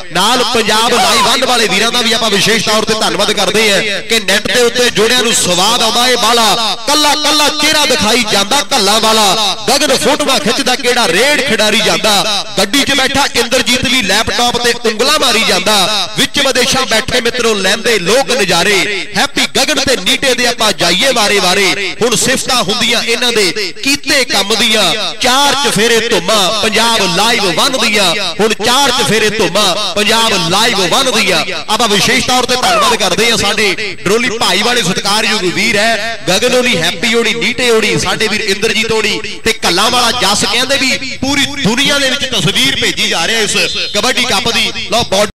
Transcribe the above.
नाल Punjab live one वाले वीरां दा भी आपां विशेष तौर ते धन्नवाद करदे हैं कि नेट दे उत्ते जोड़ियां नूं स्वाद आउंदा है बाला कल्ला कल्ला चेहरा दिखाई जांदा कल्ला वाला गगन फोटोआं खिचदा केड़ा रेड खिडारी जांदा गड्डी च बैठा इंद्रजीत भी लैपटॉप ते उंगलां मारी जांदा विच विदेशां बैठे मित्रों लैंदे लोक नज़ारे हैप्पी गगन ते नीटे दे आपां जाइए वारे वारे हुण सिफतां हुंदियां इन्हां दे कीते काम दियां चार चफेरे धुम्मा पंजाब लाइव वन दियां हुण चार चफेरे धुम्मा पंजाब लाइव वन दियां आपां विशेष तौर ते धन्नवाद करदे हां साडे डरोली भाई वाले सत्कारयोग वीर है गगन होनी हैप्पी होनी नीटे होनी साडे वीर इंद्रजीत होनी ते कल्लां वाला जस कहंदे भी पूरी दुनिया दे विच तस्वीर भेजी जा रही है इस कबड्डी कप दी लो